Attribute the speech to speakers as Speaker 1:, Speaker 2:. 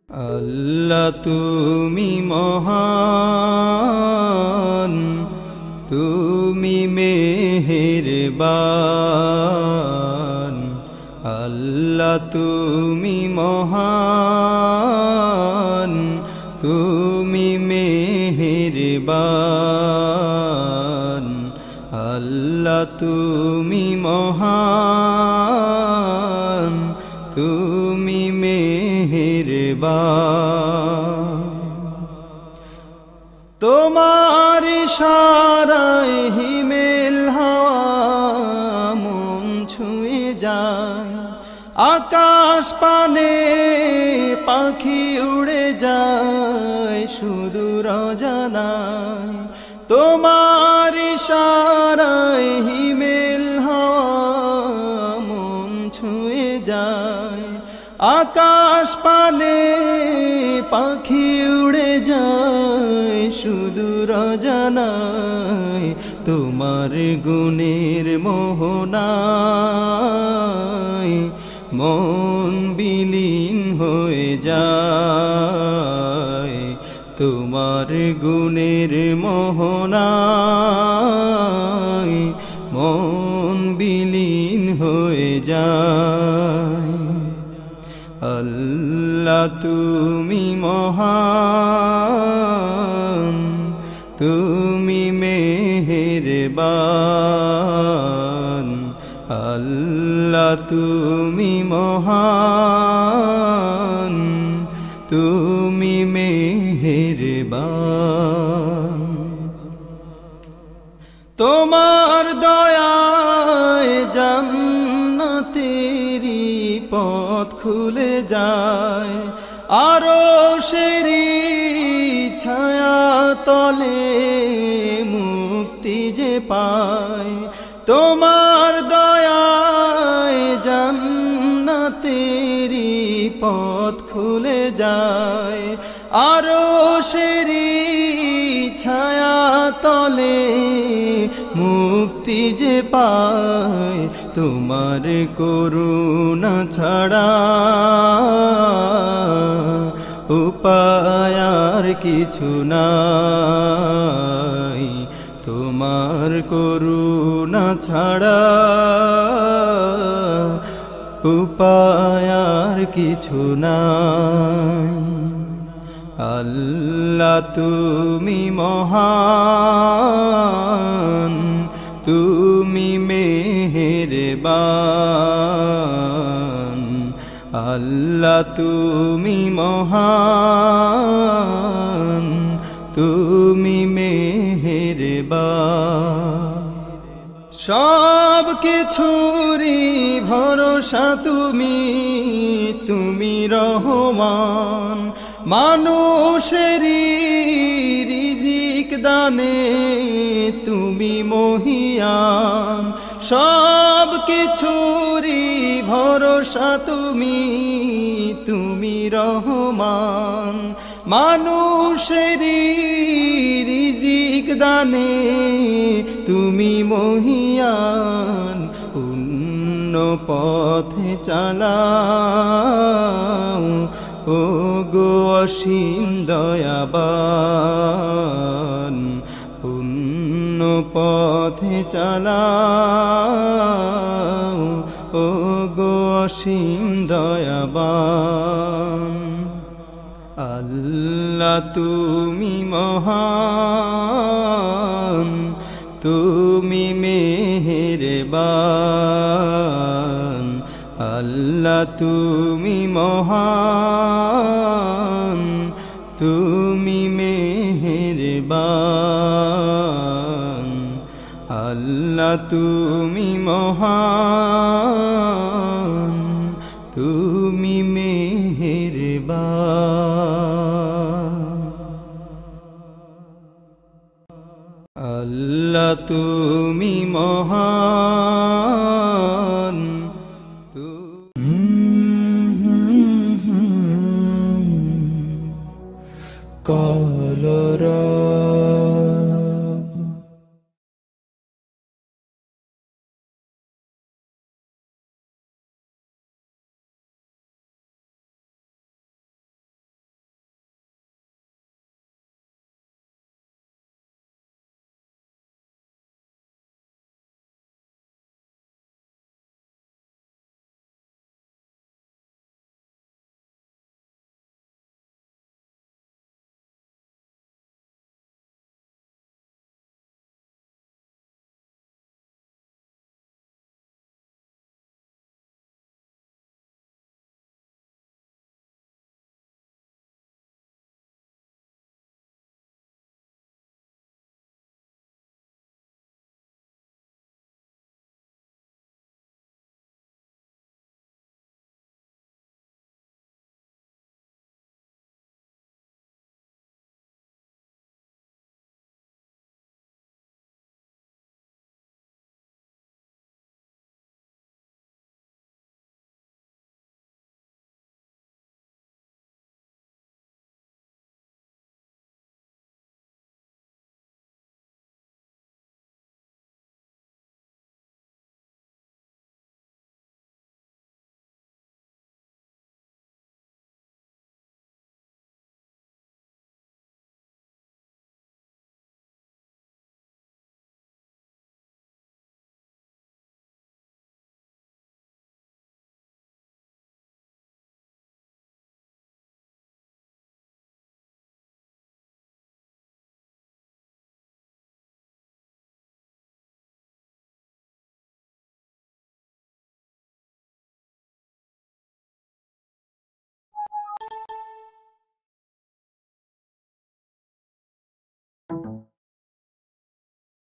Speaker 1: আল্লাহ তুমি মহান, তুমি মেহেরবান। আল্লাহ তুমি মহান, তুমি মেহেরবান। আল্লাহ তুমি মহান, তুমি মেহেরবান। তোমার ইশারায় হিমেল হাওয়া মন ছুঁয়ে যায়, আকাশ পানে পাখি উড়ে যায় সুদূর অজানায়। তোমার ইশারায় হিমেল হাওয়া মন ছুঁয়ে যায়, আকাশ পানে পাখি উড়ে যায় সুদূর অজানায়। তোমার গুণের মোহনায় মন বিলীন হয়ে যায়। তোমার গুণের মোহনায় মন বিলীন হয়ে যায়। আল্লাহ তুমি মহান, তুমি মেহেরবান। আল্লাহ তুমি মহান, তুমি মেহেরবান। তোমার দয়ায় জান্নাতেরি পথ খুলে যায়, আরশেরি ছায়া তলে মুক্তি যে পায়। তোমার দয়ায় জান্নাতেরি পথ খুলে যায়, আরশেরি ছায়া তলে মুক্তি যে পায়। তোমার করুণা ছাড়া উপায় আর কিছু নাই। তোমার করুণা ছাড়া উপায় আর কিছু নাই। আল্লাহ তুমি মহান, তুমি মেহেরবান। আল্লাহ তুমি মহান, তুমি মেহেরবান। সব কিছুরই ভরসা তুমি, তুমি রহমান। মানুষেরই রিজিক দানে তুমি মহিয়ান। সব কিছুরই ভরসা তুমি, তুমি রহমান। মানুষেরই রিজিক দানে তুমি মহিয়ান। অন্য পথে চালাও ও গো অসীম দয়াবান। অন্য পথে চালাও ও গো অসীম দয়াবান। আল্লাহ তুমি মহান, তুমি মেহেরবান। আল্লাহ তুমি মহান, তুমি মেহেরবান। আল্লাহ তুমি মহান।